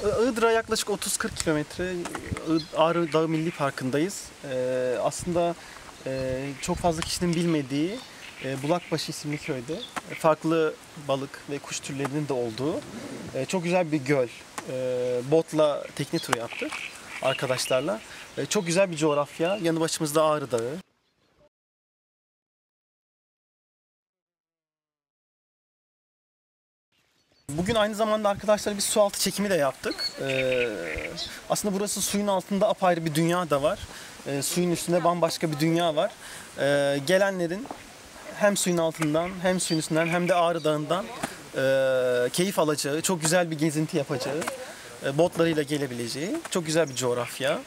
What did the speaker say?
Iğdır'a yaklaşık 30-40 kilometre Ağrı Dağı Milli Parkı'ndayız. Aslında çok fazla kişinin bilmediği Bulakbaşı isimli köyde farklı balık ve kuş türlerinin de olduğu çok güzel bir göl. Botla tekne turu yaptık arkadaşlarla. Çok güzel bir coğrafya. Yanı başımızda Ağrı Dağı. Bugün aynı zamanda arkadaşlar bir su altı çekimi de yaptık. Aslında burası suyun altında apayrı bir dünya da var. Suyun üstünde bambaşka bir dünya var. Gelenlerin hem suyun altından hem suyun üstünden hem de Ağrı Dağı'ndan keyif alacağı, çok güzel bir gezinti yapacağı, botlarıyla gelebileceği çok güzel bir coğrafya.